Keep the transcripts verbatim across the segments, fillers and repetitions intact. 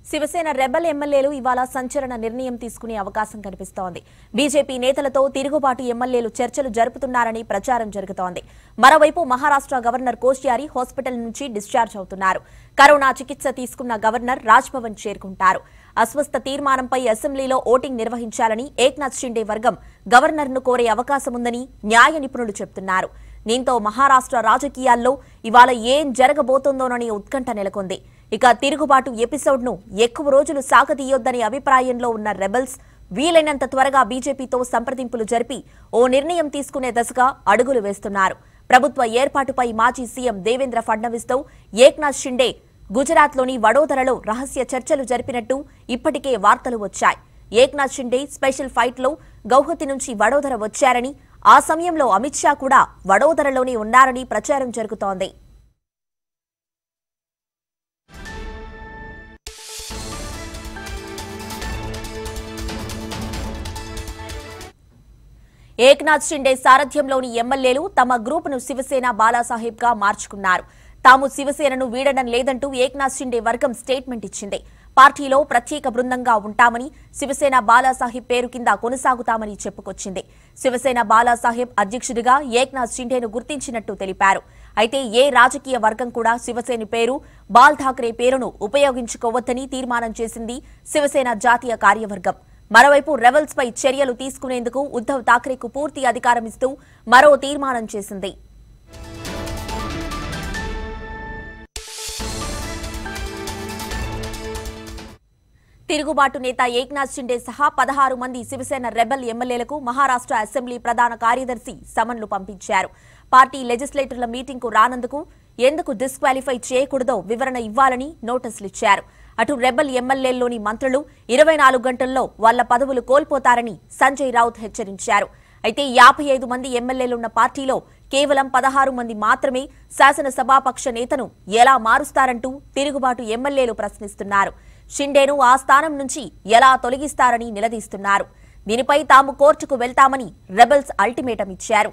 Shiv Sena rebel ఎమ్మెల్యేలు ఇవాళ సంచలన నిర్ణయం తీసుకునే అవకాశం కనిపిస్తోంది. బీజేపీ నేతలతో తిరుగుబాటు ఎమ్మెల్యేలు చర్చలు జరుపుతున్నారని ప్రచారం జరుగుతోంది. మరోవైపు మహారాష్ట్ర గవర్నర్ కోశ్యారి హాస్పిటల్ నుంచి డిశ్చార్జ్ అవుతున్నారు. కరోనా చికిత్స తీసుకున్న గవర్నర్ రాజ్భవన్ చేరుకుంటారు. అస్వస్థ తీర్మానంపై అసెంబ్లీలో ఓటింగ్ నిర్వహించాలని ఏక్నాథ్ షిండే వర్గం గవర్నర్ను కోరే అవకాశముందని న్యాయ నిపుణులు చెబుతున్నారు. దీంతో మహారాష్ట్ర రాజకీయాల్లో ఇవాళ ఏం జరగబోతోందోనని ఉత్కంఠ నెలకొంది. ఇక తిరుగుబాటు ఎపిసోడ్ ను ఎక్కువ రోజులు సాగదీయొద్దనే అభిప్రాయంలో ఉన్న రెబల్స్ వీలైనంత త్వరగా బీజేపీతో సంప్రదింపులు జరిపి ఓ నిర్ణయం తీసుకునే దశగా అడుగులు వేస్తున్నారు. ప్రభుత్వ ఏర్పాటుపై మాజీ సీఎం దేవేంద్ర ఫడ్నవీస్ తో ఏక్నాథ్ షిండే గుజరాత్లోని వడోదరలో రహస్య చర్చలు జరిపినట్టు ఇప్పటికే వార్తలు వచ్చాయి. ఏక్నాథ్ షిండే స్పెషల్ ఫైట్ లో గౌహతి నుంచి వడోదర వచ్చారని, ఆ సమయంలో అమిత్ షా కూడా వడోదరలోనే ఉన్నారని ప్రచారం జరుగుతోంది. ఏక్నాథ్ షిండే సారథ్యంలోని ఎమ్మెల్యేలు తమ గ్రూపును శివసేన బాలాసాహెబ్ గా మార్చుకున్నారు. తాము శివసేనను వీడడం లేదంటూ ఏక్నాథ్ షిండే వర్గం స్టేట్మెంట్ ఇచ్చింది. పార్టీలో ప్రత్యేక బృందంగా ఉంటామని, శివసేన బాలాసాహెబ్ పేరు కింద కొనసాగుతామని చెప్పుకొచ్చింది. శివసేన బాలాసాహెబ్ అధ్యక్షుడిగా ఏక్నాథ్ షిండేను గుర్తించినట్టు తెలిపారు. అయితే ఏ రాజకీయ వర్గం కూడా శివసేన పేరు, బాల్ ఠాక్రే పేరును ఉపయోగించుకోవద్దని తీర్మానం చేసింది శివసేన జాతీయ కార్యవర్గం. మరోవైపు రెబల్స్ పై చర్యలు తీసుకునేందుకు ఉద్దవ్ ఠాక్రేకు పూర్తి అధికారం ఇస్తూ మరో తీర్మానం చేసింది. తిరుగుబాటు నేత ఏక్నాథ్ షిండే సహా పదహారు మంది శివసేన రెబల్ ఎమ్మెల్యేలకు మహారాష్ట్ర అసెంబ్లీ ప్రధాన కార్యదర్శి సమన్లు పంపించారు. పార్టీ లెజిస్లేటర్ల మీటింగ్ కు రానందుకు ఎందుకు డిస్క్వాలిఫై చేయకూడదో వివరణ ఇవ్వాలని నోటీసులు ఇచ్చారు. అటు రెబల్ ఎమ్మెల్యేల్లోని మంత్రులు ఇరవై నాలుగు గంటల్లో వాళ్ల పదవులు కోల్పోతారని సంజయ్ రౌత్ హెచ్చరించారు. అయితే యాభై ఐదు మంది ఎమ్మెల్యేలున్న పార్టీలో కేవలం పదహారు మంది మాత్రమే శాసనసభాపక్ష నేతను ఎలా మారుస్తారంటూ తిరుగుబాటు ఎమ్మెల్యేలు ప్రశ్నిస్తున్నారు. షిండేను ఆ స్థానం నుంచి ఎలా తొలగిస్తారని నిలదీస్తున్నారు. దీనిపై తాము కోర్టుకు వెళ్తామని రెబల్స్ అల్టిమేటం ఇచ్చారు.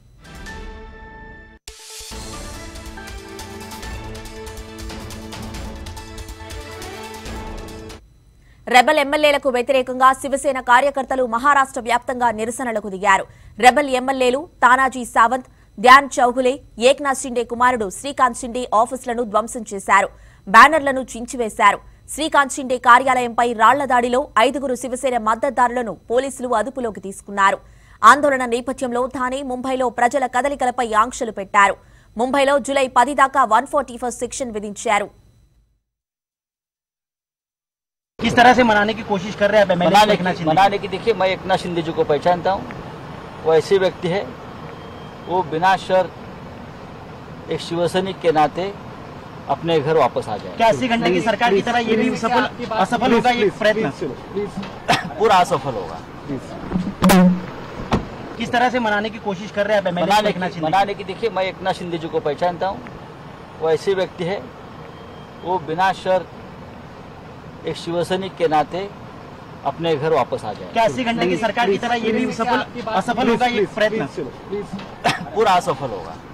రెబల్ ఎమ్మెల్యేలకు వ్యతిరేకంగా శివసేన కార్యకర్తలు మహారాష్ట్ర వ్యాప్తంగా నిరసనలకు దిగారు. రెబల్ ఎమ్మెల్యేలు తానాజీ సావంత్, ధ్యాన్ చౌగులే, ఏక్నాథ్ షిండే కుమారుడు శ్రీకాంత్ షిండే ఆఫీసులను ధ్వంసం చేశారు. బ్యానర్లను చించివేశారు. శ్రీకాంత్ షిండే కార్యాలయంపై రాళ్ల దాడిలో ఐదుగురు శివసేన మద్దతుదారులను పోలీసులు అదుపులోకి తీసుకున్నారు. ఆందోళన నేపథ్యంలో థానే, ముంబైలో ప్రజల కదలికలపై ఆంక్షలు పెట్టారు. ముంబైలో జూలై పది దాకా వన్ ఫార్టీ ఫస్ట్ సెక్షన్ విధించారు. किस तरह से मनाने की कोशिश कर रहे हैं? मनाने की मनाने की देखिए, मैं एकनाथ शिंदे जी को पहचानता हूँ. वो ऐसे व्यक्ति है, वो बिना शर्त एक शिवसैनिक के नाते अपने घर वापस आ जाए. क्या अस्सी घंटे की सरकार की तरह ये भी सफल असफल होगा ये प्रयत्न? पूरा असफल होगा. किस तरह से मनाने की कोशिश कर रहे हैं? मनाने की मनाने की देखिए, मैं एकनाथ शिंदे जी को पहचानता हूँ. वो ऐसे व्यक्ति है, वो बिना शर्त एक शिवसैनिक के नाते अपने घर वापस आ जाए. क्या अस्सी घंटे की सरकार की तरह ये भी सफल असफल होगा ये प्रयत्न? पूरा असफल होगा.